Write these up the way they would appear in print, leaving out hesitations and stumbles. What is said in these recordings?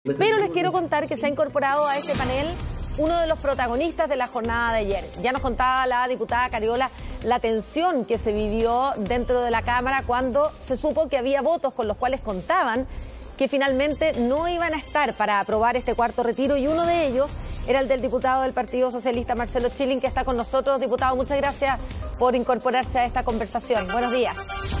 Pero les quiero contar que se ha incorporado a este panel uno de los protagonistas de la jornada de ayer. Ya nos contaba la diputada Cariola la tensión que se vivió dentro de la Cámara cuando se supo que había votos con los cuales contaban que finalmente no iban a estar para aprobar este cuarto retiro, y uno de ellos era el del diputado del Partido Socialista, Marcelo Chilin, que está con nosotros. Diputado, muchas gracias por incorporarse a esta conversación. Buenos días.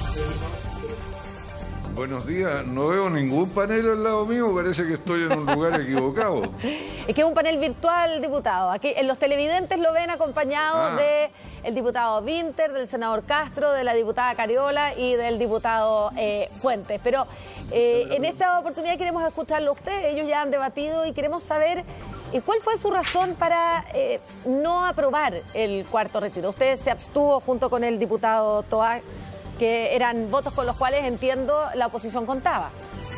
Buenos días, no veo ningún panel al lado mío, parece que estoy en un lugar equivocado. Es que es un panel virtual, diputado. Aquí en los televidentes lo ven acompañado del diputado Winter, del senador Castro, de la diputada Cariola y del diputado Fuentes. Pero en esta oportunidad queremos escucharlo a ustedes. Ellos ya han debatido y queremos saber cuál fue su razón para no aprobar el cuarto retiro. Usted se abstuvo junto con el diputado Toá, que eran votos con los cuales, entiendo, la oposición contaba.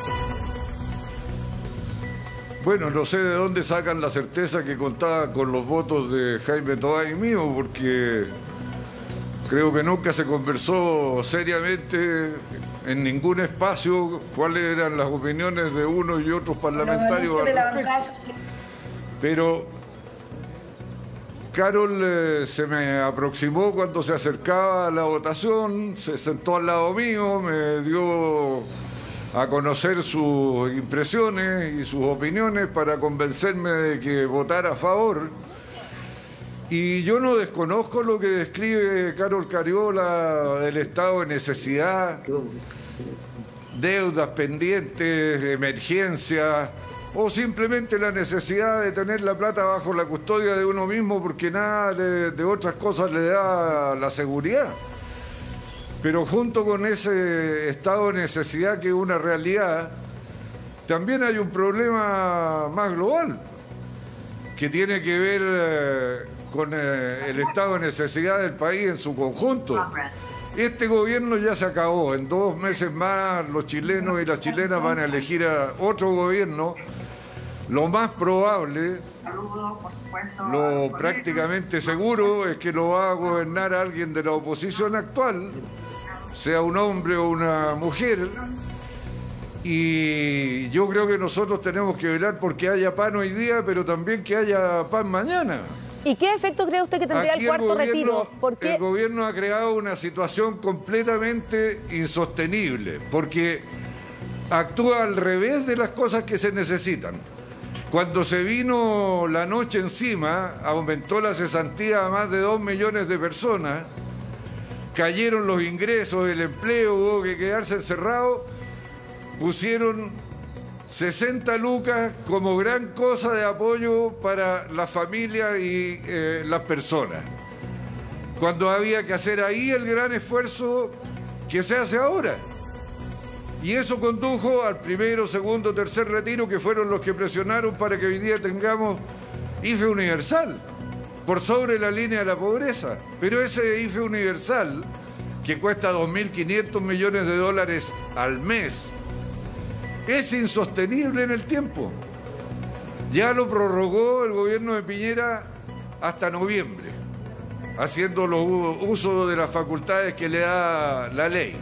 Bueno, no sé de dónde sacan la certeza que contaba con los votos de Jaime Toá y mío, porque creo que nunca se conversó seriamente en ningún espacio cuáles eran las opiniones de unos y otros parlamentarios al respecto. Pero Carol se me aproximó cuando se acercaba a la votación, se sentó al lado mío, me dio a conocer sus impresiones y sus opiniones para convencerme de que votara a favor. Y yo no desconozco lo que describe Carol Cariola del estado de necesidad, deudas pendientes, emergencias, o simplemente la necesidad de tener la plata bajo la custodia de uno mismo, porque nada de otras cosas le da la seguridad. Pero junto con ese estado de necesidad, que es una realidad, también hay un problema más global, que tiene que ver con el estado de necesidad del país en su conjunto. Este gobierno ya se acabó. En 2 meses más los chilenos y las chilenas van a elegir a otro gobierno. Lo más probable, lo prácticamente seguro, es que lo va a gobernar alguien de la oposición actual, sea un hombre o una mujer. Y yo creo que nosotros tenemos que velar porque haya pan hoy día, pero también que haya pan mañana. ¿Y qué efecto cree usted que tendría el cuarto retiro? El gobierno ha creado una situación completamente insostenible, porque actúa al revés de las cosas que se necesitan. Cuando se vino la noche encima, aumentó la cesantía a más de 2 millones de personas, cayeron los ingresos, el empleo, hubo que quedarse encerrado, pusieron 60 lucas como gran cosa de apoyo para las familias y las personas. Cuando había que hacer ahí el gran esfuerzo que se hace ahora. Y eso condujo al primero, segundo, tercer retiro, que fueron los que presionaron para que hoy día tengamos IFE universal, por sobre la línea de la pobreza. Pero ese IFE universal, que cuesta 2.500 millones de dólares al mes, es insostenible en el tiempo. Ya lo prorrogó el gobierno de Piñera hasta noviembre, haciendo los usos de las facultades que le da la ley.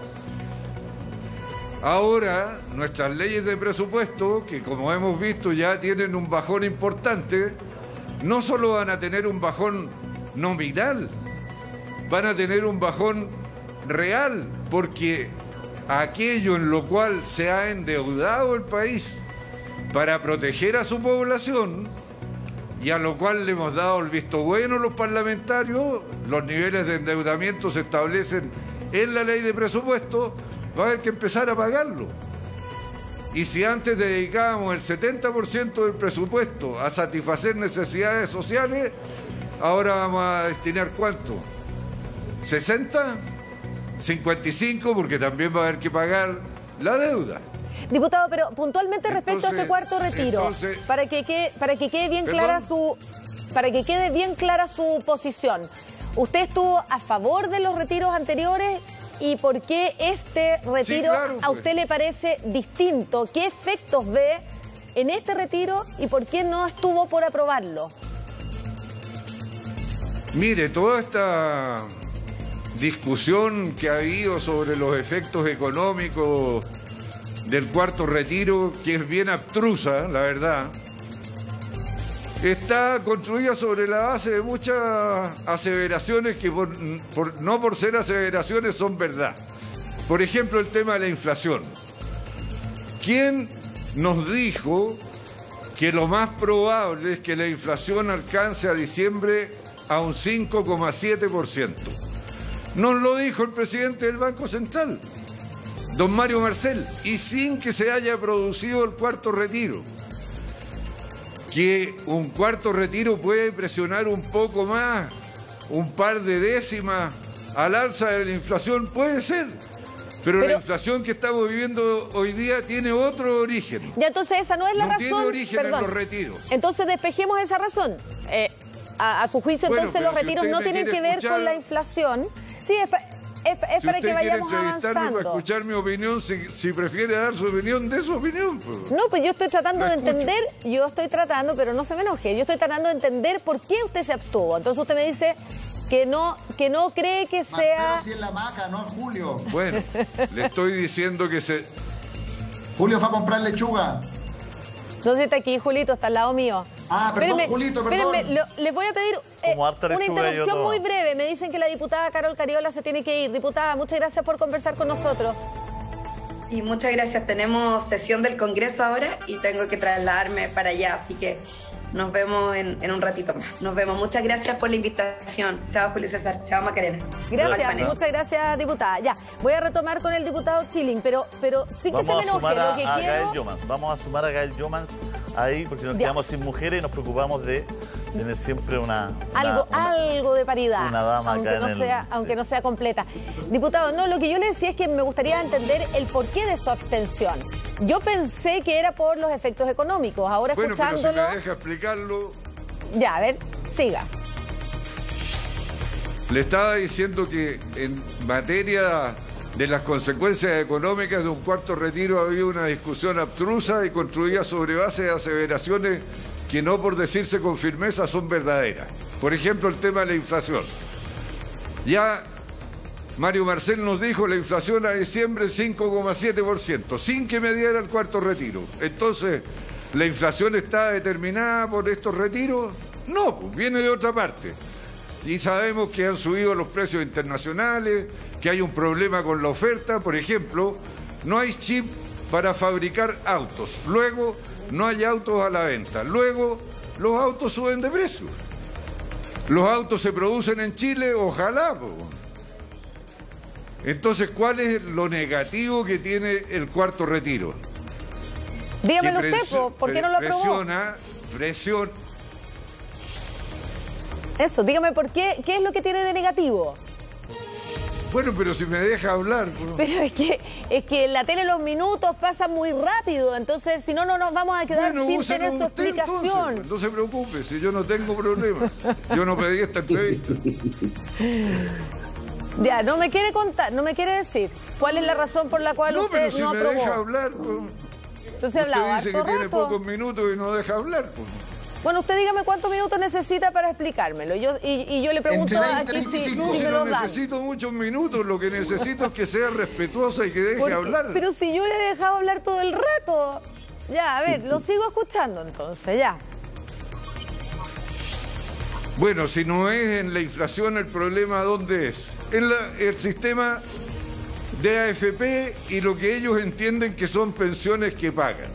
Ahora, nuestras leyes de presupuesto, que como hemos visto ya tienen un bajón importante, no solo van a tener un bajón nominal, van a tener un bajón real, porque aquello en lo cual se ha endeudado el país para proteger a su población, y a lo cual le hemos dado el visto bueno los parlamentarios, los niveles de endeudamiento se establecen en la ley de presupuesto, va a haber que empezar a pagarlo. Y si antes dedicábamos el 70% del presupuesto a satisfacer necesidades sociales, ahora vamos a destinar ¿cuánto? ¿60? ¿55? Porque también va a haber que pagar la deuda. Diputado, pero puntualmente respecto a este cuarto retiro, para que quede bien clara su posición. ¿Usted estuvo a favor de los retiros anteriores? ¿Y por qué este retiro a usted le parece distinto? ¿Qué efectos ve en este retiro y por qué no estuvo por aprobarlo? Mire, toda esta discusión que ha habido sobre los efectos económicos del cuarto retiro, que es bien abstrusa, la verdad, está construida sobre la base de muchas aseveraciones que no por ser aseveraciones son verdad. Por ejemplo, el tema de la inflación. ¿Quién nos dijo que lo más probable es que la inflación alcance a diciembre a un 5,7%? Nos lo dijo el presidente del Banco Central, don Mario Marcel, y sin que se haya producido el cuarto retiro. Que un cuarto retiro puede presionar un poco más, un par de décimas al alza de la inflación, puede ser. Pero la inflación que estamos viviendo hoy día tiene otro origen. Ya, entonces esa no es la razón. No tiene origen en los retiros. Entonces despejemos esa razón. A su juicio, bueno, entonces los retiros no tienen que ver con la inflación. Sí, es para que vayamos avanzando. Para escuchar mi opinión, si prefiere dar su opinión, dé su opinión. Pues. No, pues yo estoy tratando de entender, pero no se me enoje, yo estoy tratando de entender por qué usted se abstuvo. Entonces usted me dice que no cree que sea... Marcelo, si es la maca, no es Julio. Bueno, le estoy diciendo que se... Julio fue a comprar lechuga. No, si está aquí, Julito, está al lado mío. Ah, perdón, Julito, perdón. Les voy a pedir una interrupción muy breve. Me dicen que la diputada Carol Cariola se tiene que ir. Diputada, muchas gracias por conversar con nosotros. Y muchas gracias. Tenemos sesión del Congreso ahora y tengo que trasladarme para allá, así que nos vemos en un ratito más. Nos vemos. Muchas gracias por la invitación. Chao, Julio César. Chao, Macarena. Gracias, muchas gracias, diputada. Ya, voy a retomar con el diputado Chilling, pero sí que se me enoje. Lo que quiero... Vamos a sumar a Gael Yomans ahí, porque nos quedamos sin mujeres y nos preocupamos de tener siempre algo de paridad, una dama aunque no sea completa. Diputado, no, lo que yo le decía es que me gustaría entender el porqué de su abstención. Yo pensé que era por los efectos económicos. Ahora escuchándolo... Pero si me deja explicarlo... Ya, a ver, siga. Le estaba diciendo que en materia de las consecuencias económicas de un cuarto retiro había una discusión abstrusa y construida sobre base de aseveraciones que no por decirse con firmeza son verdaderas. Por ejemplo, el tema de la inflación. Ya Mario Marcel nos dijo la inflación a diciembre 5,7%, sin que mediara el cuarto retiro. Entonces, ¿la inflación está determinada por estos retiros? No, pues viene de otra parte. Y sabemos que han subido los precios internacionales, que hay un problema con la oferta. Por ejemplo, no hay chip para fabricar autos. Luego, no hay autos a la venta. Luego, los autos suben de precio. Los autos se producen en Chile, ojalá. Entonces, ¿cuál es lo negativo que tiene el cuarto retiro? Dígamelo usted, ¿por qué no lo aprobó? Presiona. Eso, dígame por qué es lo que tiene de negativo. Bueno, pero si me deja hablar. Pero es que en la tele los minutos pasan muy rápido, entonces si no, no nos vamos a quedar sin tener su explicación. Entonces, no se preocupe, si yo no tengo problema. Yo no pedí esta entrevista. Ya, no me quiere contar, no me quiere decir cuál es la razón por la cual usted no aprobó. No, pero si me deja hablar. Entonces hablaba usted dice que tiene pocos minutos y no deja hablar. Bueno, usted dígame cuántos minutos necesita para explicármelo. Y yo le pregunto aquí si no necesito muchos minutos, lo que necesito es que sea respetuosa y que deje hablar. Pero si yo le he dejado hablar todo el rato. Ya, a ver, lo sigo escuchando entonces, ya. Bueno, si no es en la inflación el problema, ¿dónde es? En el sistema de AFP y lo que ellos entienden que son pensiones que pagan.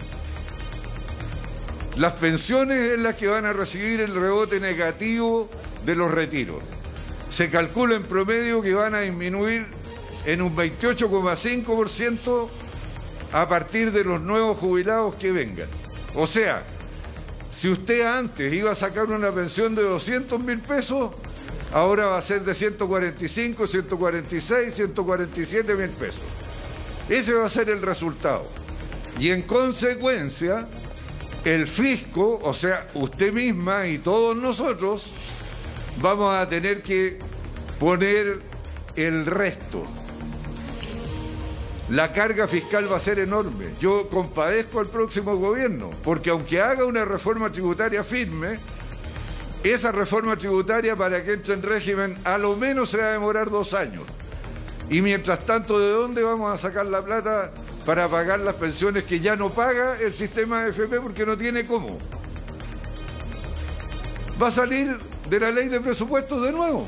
Las pensiones es las que van a recibir el rebote negativo de los retiros. Se calcula en promedio que van a disminuir en un 28,5% a partir de los nuevos jubilados que vengan. O sea, si usted antes iba a sacar una pensión de 200.000 pesos, ahora va a ser de 145, 146, 147.000 pesos. Ese va a ser el resultado. Y en consecuencia, el fisco, o sea, usted misma y todos nosotros, vamos a tener que poner el resto. La carga fiscal va a ser enorme. Yo compadezco al próximo gobierno, porque aunque haga una reforma tributaria firme, esa reforma tributaria para que entre en régimen a lo menos se va a demorar 2 años. Y mientras tanto, ¿de dónde vamos a sacar la plata para pagar las pensiones que ya no paga el sistema de AFP porque no tiene cómo. Va a salir de la ley de presupuestos de nuevo.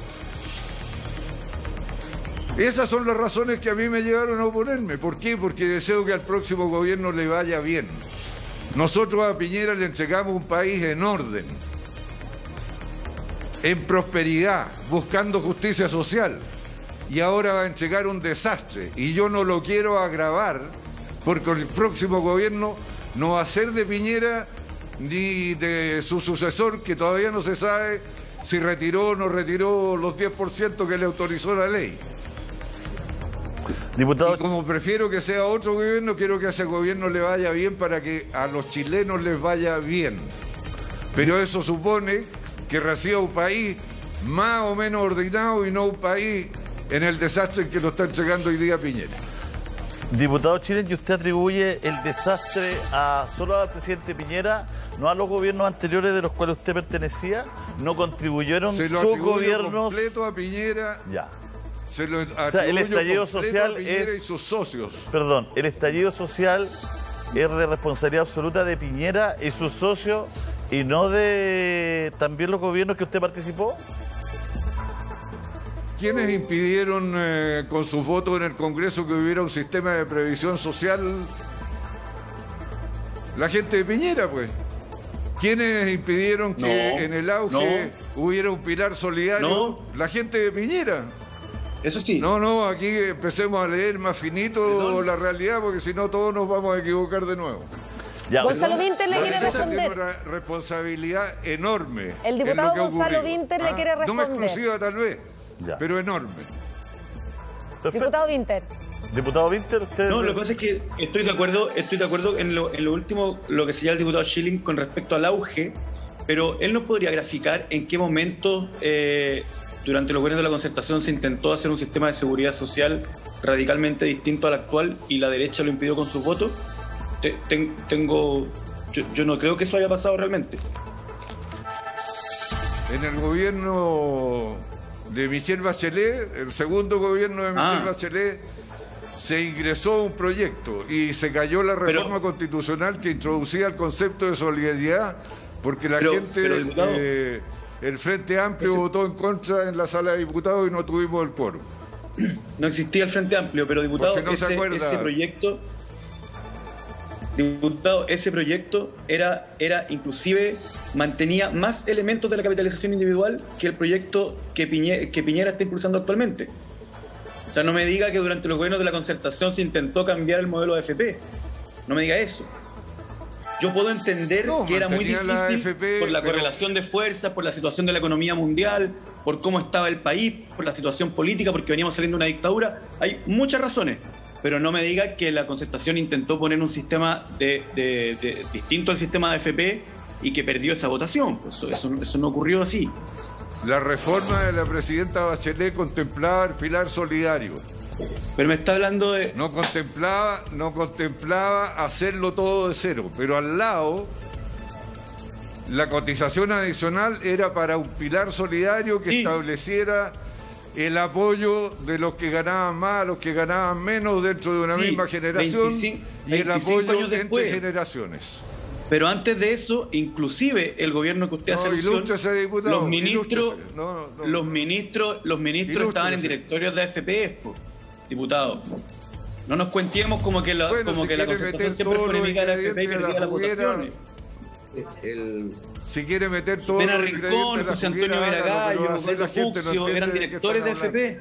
Esas son las razones que a mí me llevaron a oponerme. ¿Por qué? Porque deseo que al próximo gobierno le vaya bien. Nosotros a Piñera le entregamos un país en orden, en prosperidad, buscando justicia social. Y ahora va a entregar un desastre. Y yo no lo quiero agravar porque el próximo gobierno no va a ser de Piñera ni de su sucesor, que todavía no se sabe si retiró o no retiró los 10% que le autorizó la ley. Diputado... Y como prefiero que sea otro gobierno, quiero que a ese gobierno le vaya bien para que a los chilenos les vaya bien. Pero eso supone que reciba un país más o menos ordenado y no un país en el desastre en que lo está entregando hoy día Piñera. Diputado Chilen, ¿y usted atribuye el desastre solo al presidente Piñera, no a los gobiernos anteriores de los cuales usted pertenecía? ¿No contribuyeron sus gobiernos? Completo a Piñera. Ya. Se lo o sea, el estallido social es... y sus socios. Perdón, el estallido social es de responsabilidad absoluta de Piñera y sus socios y no de también los gobiernos que usted participó. ¿Quiénes impidieron con sus votos en el Congreso que hubiera un sistema de previsión social? La gente de Piñera, pues. ¿Quiénes impidieron que en el auge hubiera un pilar solidario? La gente de Piñera. Eso sí. No, aquí empecemos a leer más finito la realidad, porque si no todos nos vamos a equivocar de nuevo. Ya, Gonzalo Vinter le quiere responder. Tiene una responsabilidad enorme. El diputado Gonzalo Vinter le quiere responder. No exclusiva tal vez, pero enorme. Perfecto. Diputado Vinter. Diputado Vinter, usted... No, lo que pasa es que estoy de acuerdo en lo último, lo que señala el diputado Schilling con respecto al auge, pero él nos podría graficar en qué momento durante los gobiernos de la Concertación se intentó hacer un sistema de seguridad social radicalmente distinto al actual y la derecha lo impidió con sus votos. Yo no creo que eso haya pasado realmente. En el gobierno de Michelle Bachelet, el segundo gobierno de Michelle Bachelet, se ingresó un proyecto y se cayó la reforma constitucional que introducía el concepto de solidaridad porque la gente, el Frente Amplio votó en contra en la sala de diputados y no tuvimos el quórum. No existía el Frente Amplio, pero diputado, si no ese proyecto era inclusive mantenía más elementos de la capitalización individual que el proyecto que Piñera está impulsando actualmente. O sea, no me diga que durante los gobiernos de la Concertación se intentó cambiar el modelo de AFP. No me diga eso. Yo puedo entender que era muy difícil AFP, por la correlación de fuerzas, por la situación de la economía mundial, por cómo estaba el país, por la situación política, porque veníamos saliendo de una dictadura. Hay muchas razones. Pero no me diga que la Concertación intentó poner un sistema distinto al sistema de AFP y que perdió esa votación. Pues eso no ocurrió así. La reforma de la presidenta Bachelet contemplaba el pilar solidario. Pero me está hablando de... No contemplaba hacerlo todo de cero, pero al lado la cotización adicional era para un pilar solidario que estableciera el apoyo de los que ganaban más a los que ganaban menos dentro de una misma generación y el apoyo entre generaciones. Pero antes de eso, inclusive el gobierno que usted hace alusión, los ministros estaban en directorios de AFP, diputado. No nos cuentemos como que la Concertación siempre fue enemiga de la AFP y perdía las votaciones. Si quiere meter todo Pena Rincón, José Antonio Veragallo, Osvaldo Fuccio, eran directores de AFP.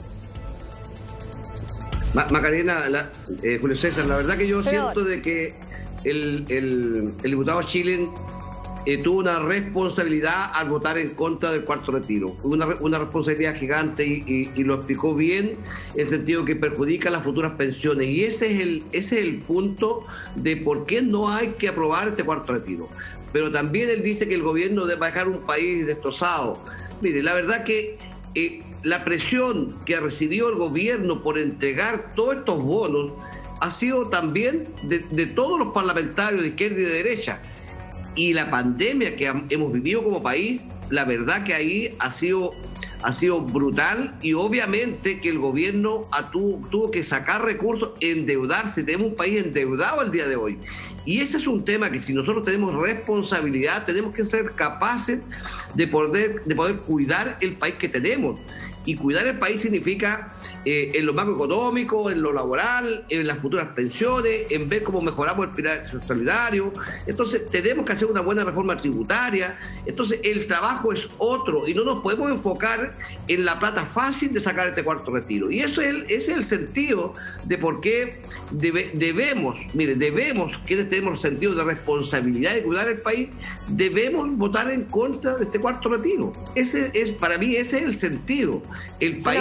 Macarena, Julio César, la verdad que yo siento de que el diputado Schilling tuvo una responsabilidad al votar en contra del cuarto retiro. Una responsabilidad gigante y lo explicó bien en el sentido que perjudica las futuras pensiones. Y ese es el punto de por qué no hay que aprobar este cuarto retiro. Pero también él dice que el gobierno debe dejar un país destrozado. Mire, la verdad que la presión que ha recibido el gobierno por entregar todos estos bonos ha sido también de todos los parlamentarios de izquierda y de derecha. Y la pandemia que hemos vivido como país, la verdad que ahí ha ha sido brutal y obviamente que el gobierno tuvo que sacar recursos, endeudarse. Tenemos un país endeudado al día de hoy. Y ese es un tema que si nosotros tenemos responsabilidad, tenemos que ser capaces de poder cuidar el país que tenemos. Y cuidar el país significa en lo macroeconómico, en lo laboral, en las futuras pensiones, en ver cómo mejoramos el pilar solidario. Entonces tenemos que hacer una buena reforma tributaria. Entonces el trabajo es otro y no nos podemos enfocar en la plata fácil de sacar este cuarto retiro. Y ese es el sentido de por qué debemos, quienes tenemos sentido de responsabilidad de cuidar el país, debemos votar en contra de este cuarto retiro. Para mí ese es el sentido. El país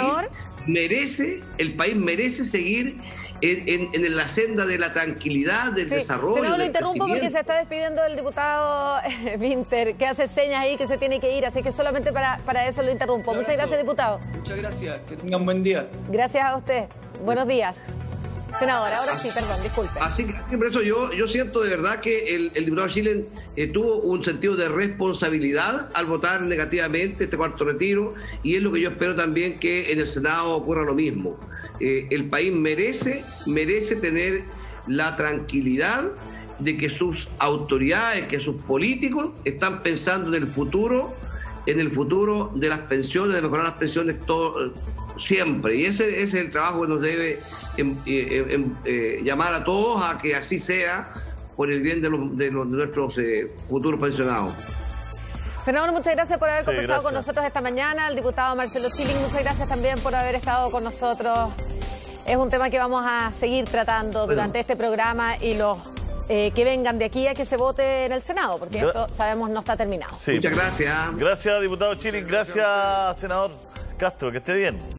merece seguir en la senda de la tranquilidad, del desarrollo. Senador, lo interrumpo porque se está despidiendo el diputado Winter, que hace señas ahí que se tiene que ir, así que solamente para eso lo interrumpo. Muchas gracias, diputado. Muchas gracias, que tengan un buen día. Gracias a usted. Buenos días. Senador, ahora sí, perdón, disculpe. Así que por eso yo siento de verdad que el diputado Schillen tuvo un sentido de responsabilidad al votar negativamente este cuarto retiro, y es lo que yo espero también que en el Senado ocurra lo mismo. El país merece tener la tranquilidad de que sus autoridades, que sus políticos están pensando en el futuro de las pensiones, de mejorar las pensiones siempre. Y ese es el trabajo que nos debe llamar a todos a que así sea, por el bien de nuestros futuros pensionados. Senador, muchas gracias por haber conversado con nosotros esta mañana. Al diputado Marcelo Schilling, muchas gracias también por haber estado con nosotros. Es un tema que vamos a seguir tratando durante este programa y los que vengan de aquí a que se vote en el Senado, porque esto, sabemos, no está terminado. Sí. Muchas gracias. Gracias, diputado Schilling. Gracias, senador Castro. Que esté bien.